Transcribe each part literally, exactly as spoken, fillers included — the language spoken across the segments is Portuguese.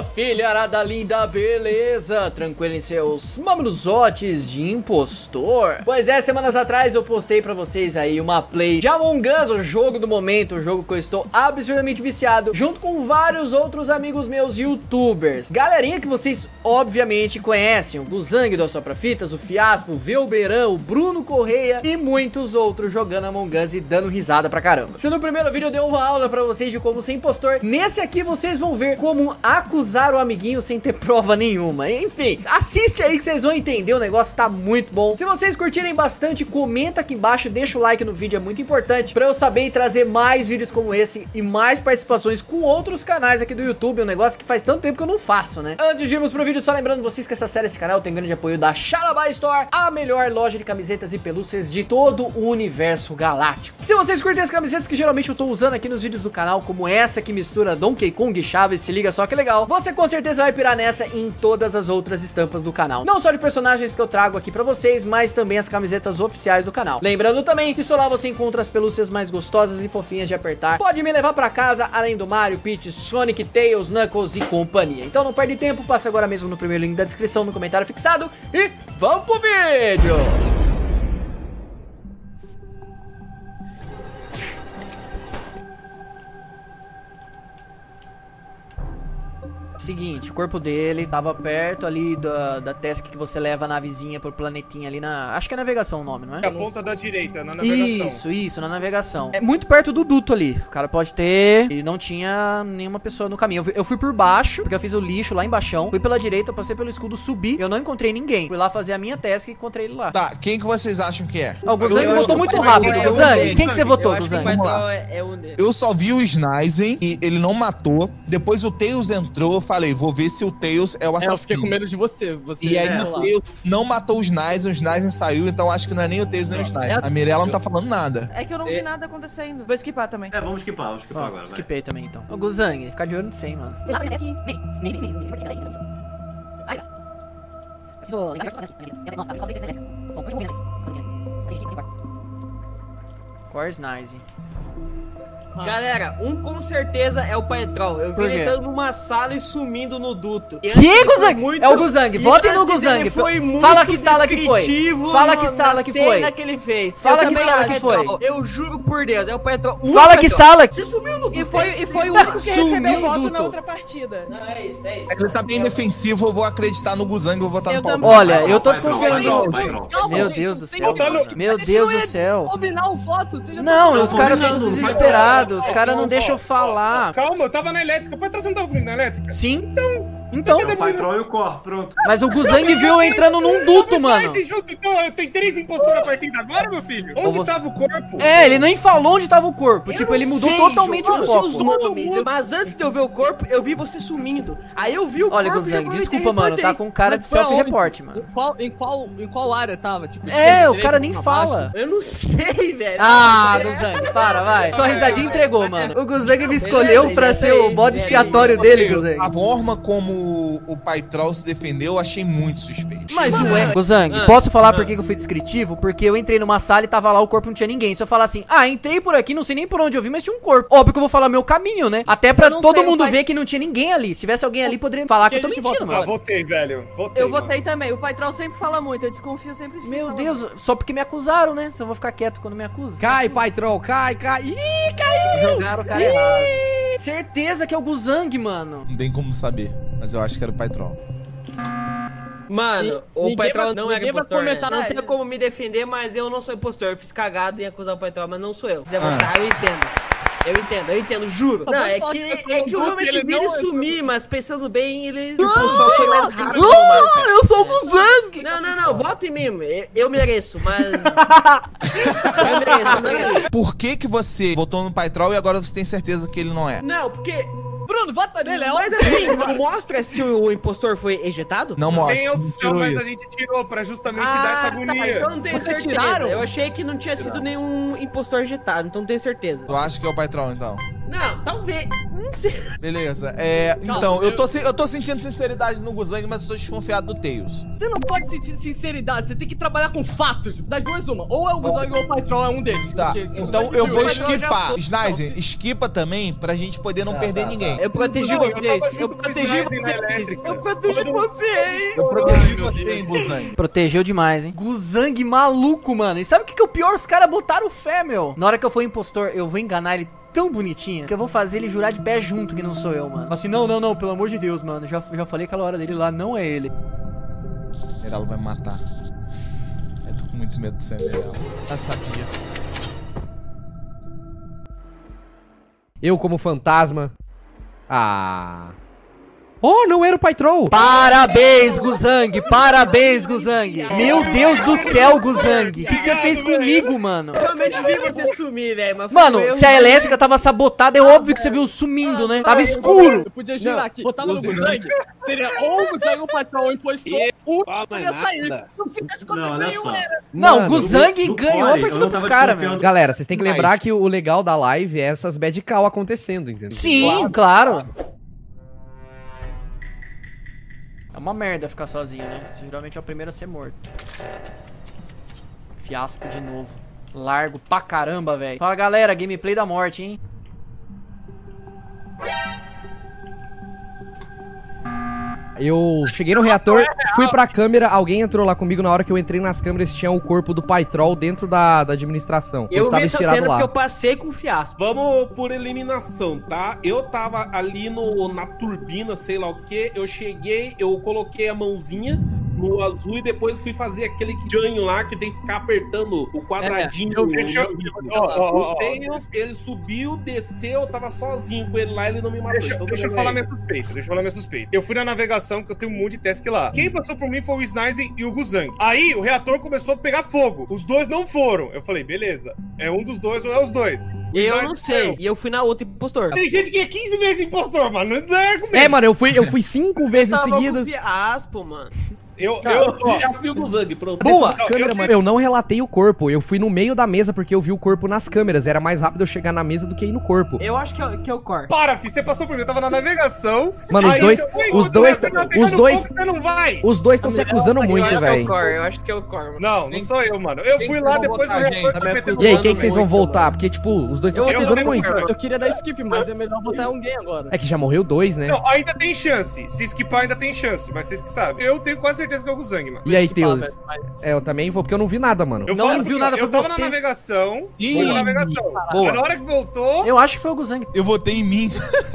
Ô, filharada linda, beleza? Tranquilo em seus mamuzotes de impostor? Pois é, semanas atrás eu postei pra vocês aí uma play de Among Us, o jogo do momento, o jogo que eu estou absurdamente viciado, junto com vários outros amigos meus youtubers. Galerinha que vocês obviamente conhecem, o Guzang do Assopra Fitas, o Fiaspo, o Velberão, o Bruno Correia e muitos outros jogando Among Us e dando risada pra caramba. Se no primeiro vídeo eu dei uma aula pra vocês de como ser impostor, nesse aqui vocês vão ver como acusar o amiguinho sem ter prova nenhuma. Enfim, assiste aí que vocês vão entender, o negócio tá muito bom. Se vocês curtirem bastante, comenta aqui embaixo, deixa o like no vídeo, é muito importante pra eu saber e trazer mais vídeos como esse e mais participações com outros canais aqui do YouTube, um negócio que faz tanto tempo que eu não faço, né? Antes de irmos pro vídeo, só lembrando vocês que essa série, esse canal tem grande apoio da Xalabá Store, a melhor loja de camisetas e pelúcias de todo o universo galáctico. Se vocês curtem as camisetas que geralmente eu tô usando aqui nos vídeos do canal, como essa que mistura Donkey Kong e Chaves, se liga só que legal, você com certeza vai pirar nessa e em todas as outras estampas do canal. Não só de personagens que eu trago aqui pra vocês, mas também as camisetas oficiais do canal. Lembrando também que só lá você encontra as pelúcias mais gostosas e fofinhas de apertar. Pode me levar pra casa, além do Mario, Peach, Sonic, Tails, Knuckles e companhia. Então não perde tempo, passa agora mesmo no primeiro link da descrição, no comentário fixado e vamos pro vídeo! Seguinte, o corpo dele tava perto ali da, da task que você leva a navezinha pro planetinha ali na... Acho que é navegação o nome, não é? É a ponta da direita, na navegação. Isso, isso, na navegação. É muito perto do duto ali. O cara pode ter... E não tinha nenhuma pessoa no caminho. Eu fui, eu fui por baixo, porque eu fiz o lixo lá embaixo. Fui pela direita, eu passei pelo escudo, subi. Eu não encontrei ninguém. Fui lá fazer a minha task e encontrei ele lá. Tá, quem que vocês acham que é? Ah, o Guzang Eu- votou eu- muito eu- rápido. eu- eu- Guzang, eu- quem que você votou, Eu acho que o Guzang? Vamos lá. Patrol é, é um deles. Eu só vi o Snizen e ele não matou. Depois o Tails entrou, eu falei, vou ver se o Tails é o É, eu fiquei assassino. com medo de você. você E aí é, o lá. Tails não matou o Snizen, o Snizen saiu, então acho que não é nem o Tails nem o Snizen. A Mirella não tá falando nada. É que eu não vi nada acontecendo. Vou esquipar também. É, vamos skipar, vamos skipar Ó, agora, vai. esquipei também então. Ô, Guzang, fica de olho no cem, mano. Qual é o Snizen? Galera, um com certeza é o Patrol. Eu vi Por ele quê? entrando numa sala e sumindo no duto. E Que, antes ele foi Guzang? muito- É o Guzang, e votem no antes Guzang. ele foi muito Fala que sala que foi. descritivo Fala no- que sala na que cena foi. que ele fez. Fala Eu que também sala acho que foi. Patrol. Eu juro por Deus, é o Patrol. O Fala que Patrol. sala que... Você sumiu no duto. E foi, e foi o único que Sumiu recebeu voto duto. na outra partida. Não, é isso, é isso. Ele tá bem defensivo, eu vou acreditar no Guzang, eu vou votar Eu no também. Paulo. Olha, eu tô Vai, desconfiando vai, de... vai, vai, vai. Calma, Meu gente, Deus do sem céu. votar. Meu Deixa Deus eu do céu. combinar o voto. Você já Não, tá- os caras não, estão não, desesperados. Os Ó, caras ó, não ó, deixam ó, falar. Calma, eu tava na elétrica. Pode trazer um tava comigo na elétrica? Sim. Então, É o Patrol e o Cor, pronto. mas o Guzang viu eu entrando num duto, mano. Esse junto, então, tem três impostores a partir de agora, meu filho? Onde vou- tava o corpo? É, ele nem falou onde tava o corpo. Eu Tipo, não ele mudou sei, totalmente João, o eu sei os foco. nomes, mas antes de eu ver o corpo, eu vi você sumindo. Aí eu vi o Olha, corpo Guzang, e eu desculpa, mano. Tá com cara de Mas foi aonde? self-report, mano. Em qual, em, qual, em qual área tava? Tipo, É, esquerda, o direita, cara nem pra fala. baixo? Eu não sei, velho. Ah, Guzang, para, vai. Sua risadinha entregou, mano. O Guzang me escolheu pra ser o bode expiatório dele, A Guzang. forma como o Patrol se defendeu, eu achei muito suspeito. Mas ué, Guzang, Ah, posso falar ah. por que que eu fui descritivo? Porque eu entrei numa sala e tava lá, o corpo não tinha ninguém. Se eu falar assim, ah, entrei por aqui, não sei nem por onde eu vim, mas tinha um corpo. Óbvio que eu vou falar meu caminho, né? Até pra Eu não todo sei, o mundo pai- ver que não tinha ninguém ali. Se tivesse alguém ali, poderia falar que eu tô Quem a gente mentindo, vota? Ah, mano. votei, velho. Votei, Eu mano. votei também. O Patrol sempre fala muito. Eu desconfio sempre de quem Meu fala Deus, muito. só porque me acusaram, né? Se eu vou ficar quieto quando me acusam. Cai, Patrol, cai, cai. Ih, caiu. Jogaram o cara errado. Certeza que é o Guzang, mano. Não tem como saber, mas eu acho que era o Patrol. Mano, o Ninguém Patrol vai- não é ninguém vai impostor, né? comentar Não nada. tem como me defender, mas eu não sou impostor. Eu fiz cagada em acusar o Patrol, mas não sou eu. Se quiser Ah. votar, eu entendo. Eu entendo, eu entendo, juro. Não, é que, é que eu realmente vi ele sumir, mas pensando bem, ele... O pessoal foi mais rápido no mapa. eu sou o Guzang! Não, não, não, vota em mim. Eu, eu mereço, mas... eu mereço, eu mereço. Por que que você votou no Patrol e agora você tem certeza que ele não é? Não, porque... Bruno, vota nele, é Mas óbvio. assim, não mostra se o impostor foi ejetado? Não mostra. Tem não opção, tirou mas isso. a gente tirou pra justamente dar essa Ah, agonia. tá, então não tenho Vocês certeza. tiraram? Eu achei que não tinha sido nenhum impostor ejetado, então não tenho certeza. Tu acha que é o Patrol, então? Não, talvez. Não sei. Beleza. É, Calma, então, eu eu- tô, se- eu tô sentindo sinceridade no Guzang, mas eu tô desconfiado do Tails. Você não pode sentir sinceridade, você tem que trabalhar com fatos. Das duas, uma. Ou é o Guzang ou o Patrol é um deles. Tá, porque se então você eu pedir vou o Patrol, já esquipar. foi. Snizen, esquipa também pra gente poder não perder ninguém. Eu protegi Não, eu tava vocês. Eu junto com o protegi Snizen na vocês. elétrica. Eu protegi vocês. Eu protegi você, hein, Guzang. Protegeu demais, hein? Guzang maluco, mano. E sabe o que, que é o pior? Os caras botaram fé, meu. Na hora que eu for impostor, eu vou enganar ele tão bonitinho que eu vou fazer ele jurar de pé junto que não sou eu, mano. Assim, não, não, não, pelo amor de Deus, mano. Já, já falei aquela hora dele lá, não é ele. Mirella vai me matar. Eu tô com muito medo de ser Mirella. Eu sabia. Eu como fantasma. Ah. Oh, não era o Patrol. Parabéns, Guzang! Parabéns, Guzang! Meu Deus do céu, Guzang! O que, que você fez comigo, mano? Eu realmente vi você sumir, velho. mas foi Mano, eu. se a elétrica tava sabotada, é óbvio que você viu sumindo, né? Tava escuro! Eu podia jurar que botava no Guzang, seria ou o Guzang ou o Patrol ou o impostor, ou ia sair. No fim das contas, Não, olha nenhum só. era. Não, Mano, Guzang do ganhou a Core, eu partida não pros tava caras, desconfiando. meu. Galera, vocês têm que Mas- lembrar que o legal da live é essas bad call acontecendo, entendeu? Sim, claro. É uma merda ficar sozinho, né? Você geralmente é o primeiro a ser morto. Fiasco de novo. Largo pra caramba, velho. Fala, galera, gameplay da morte, hein? Eu cheguei no reator, fui pra câmera, alguém entrou lá comigo, na hora que eu entrei nas câmeras tinha o corpo do Patrol dentro da, da administração. Eu tava vi essa estirado cena lá. porque eu passei com o fiasco. Vamos por eliminação, tá? Eu tava ali no, na turbina, sei lá o que. Eu cheguei, eu coloquei a mãozinha no azul e depois fui fazer aquele ganho lá que tem que ficar apertando o quadradinho. É, eu vi, deixa eu- no- ó, ó, ó, O Tails, ele subiu, desceu, eu tava sozinho com ele lá, ele não me matou. Deixa, Então, deixa eu tudo falar bem. minha suspeita, deixa eu falar minha suspeita. Eu fui na navegação, que eu tenho um monte de task lá. Quem passou por mim foi o Snizen e o Guzang. Aí o reator começou a pegar fogo. Os dois não foram. Eu falei, beleza, é um dos dois ou é os dois. O Eu Snizen não sei. saiu. E eu fui na outra impostor. Tem gente que é quinze vezes impostor, mano. Não é argumento. É, mano, eu fui, eu fui cinco vezes Tava com seguidas. fiasco, mano. Eu, Cara, eu, ó, já fui o Guzang, pronto. Boa, Não, câmera, eu- mano. Eu não relatei o corpo, eu fui no meio da mesa porque eu vi o corpo nas câmeras. Era mais rápido eu chegar na mesa do que ir no corpo. Eu acho que é, que é o core. para, fi, você passou por mim. Eu tava na navegação. Mano, os aí dois- eu- os eu- dois- eu tava os pegando dois- fogo, Você não vai. Os dois estão se acusando eu muito, acho que é o velho. core, eu acho que é o core, mano. Não, não sou eu, mano. Eu Quem fui que lá vai depois do votar, reator. gente? tá Também metendo E aí, fogo quem que vocês vão muito, voltar? Porque, tipo, os dois estão se Eu- eu acusando também muito. concordo. Eu queria dar skip, mas é melhor botar alguém agora. É que já morreu dois, né? Não, ainda tem chance. Se esquipar, ainda tem chance. Mas vocês que sabem. Eu tenho quase certeza que é o Guzang, mano. E aí, Skipar, Teus? velho, mas- É, eu também vou, porque eu não vi nada, mano. Eu Não, falo não viu porque nada, Eu foi tava você. na navegação. Ih, Fui na navegação. Boa. Mas na hora que voltou. Eu acho que foi o Guzang. Eu votei em mim.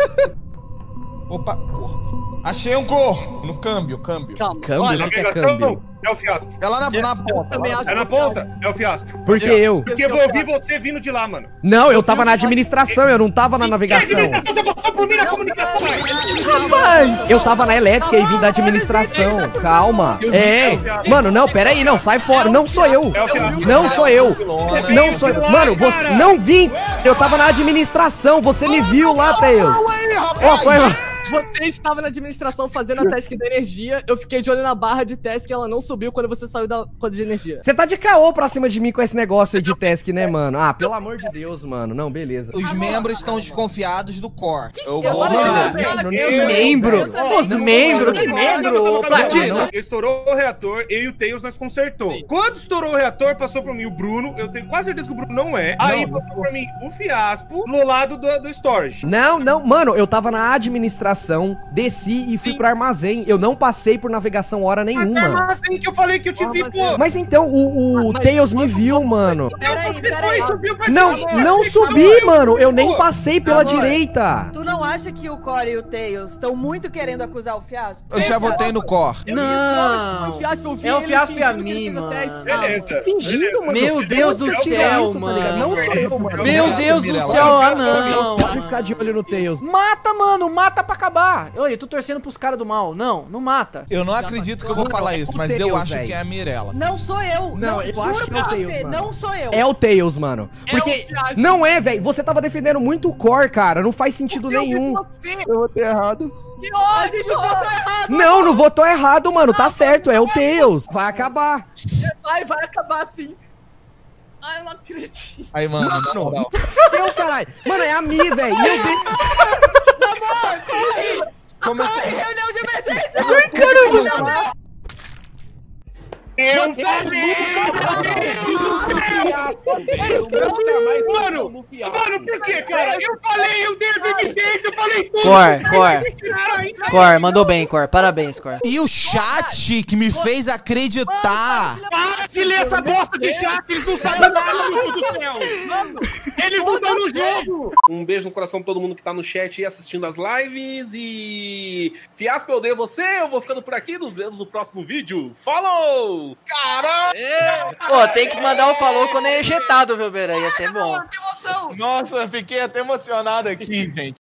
Opa, corpo. Achei um corpo. No câmbio, câmbio. Calma. Câmbio? Olha, O que é Navegação câmbio? é o fiasco. É lá na, na ponta. também lá- acho É na que é o ponta? É o fiasco. Por que eu? Porque eu vi você vindo de lá, mano. Não, eu tava na administração, eu não tava na navegação. Você passou por mim na comunicação. Eu tava na elétrica e vim da administração. Calma. É. Mano, não, pera aí, não, sai fora. Não sou eu. É o fiasco. Não sou eu. Não sou eu. Mano, você não vim. Eu tava na administração, você me viu lá, Tails. Ó, foi lá. Você estava na administração fazendo a task da energia, eu fiquei de olho na barra de task e ela não subiu quando você saiu da coisa de energia. Você tá de caô pra cima de mim com esse negócio aí de task, né, mano? Ah, pelo amor de Deus, mano. Não, beleza. Os membros estão desconfiados do core. Eu Eu vou. vou- Mano, eu- que eu- membro? eu- Os membros? Que membro? Platino? Estourou o reator, eu e o Tails nós consertou. Quando estourou o reator, passou por mim o Bruno. Eu tenho quase certeza que o Bruno não é. Aí passou por mim o Fiaspo no lado do, do storage. Não, não, mano, eu tava na administração, desci e fui pro armazém. Eu não passei por navegação hora Mas nenhuma. é assim que eu falei que eu te vi, pô. Mas então, o, o Mas- Tails me viu, mano. Peraí, Depois peraí. subiu pra Não, cima, não amor. subi, mano. Eu nem Amor. passei pela Amor. direita. Tu não acha que o Core e o Tails estão muito querendo acusar o Fiasco? Eu já votei no core. Não. Foi o Fiasco, eu vi É o ele Fiasco e a fingindo que ele mim, fez o mano. teste. Beleza. Fingindo, mano. Meu Deus do Onde você céu, tirou isso, tá ligado? mano. Não sou eu, mano. Meu Não, Deus do Mirella. céu, ah não. Pode ficar de olho no Tails. Mata, mano, mata pra acabar. Oi, eu tô torcendo pros caras do mal. Não, não mata. Eu não acredito que eu vou falar isso, mas eu acho que é a Mirella. Não sou eu. Não, eu juro acho que é o pra Tails, você, mano. não sou eu. É o Tails, mano. Porque. o Fiasco. Não é, velho. Você tava defendendo muito o core, cara. Não faz sentido nenhum. Eu votei errado. A gente votou errado. Não, não votou errado, mano. Tá certo, é o Tails. Vai acabar. Vai, vai acabar assim. Ai, eu não acredito. Aí, mano, na Mano, moral. eu, caralho. Mano, é a Mi, velho. Meu Deus. Como é Corre, reunião de emergência! Ai, caramba! Eu falei! Mano, mano, por quê, cara? Eu falei, eu dei as evidências, eu falei tudo! Cor, Cor. Cor, mandou bem, Cor. Parabéns, Cor. E o chat que me fez acreditar. Para de ler essa bosta de chat, eles não sabem nada, meu Deus do céu! Eles não estão no jogo! Um beijo no coração de todo mundo que tá no chat e assistindo as lives. E Fiasco, eu odeio você. Eu vou ficando por aqui. Nos vemos no próximo vídeo. Falou! Caramba! Pô, tem que mandar o falou quando é ejetado, viu, Beira? Ia ser bom. Nossa, fiquei até emocionado aqui, gente.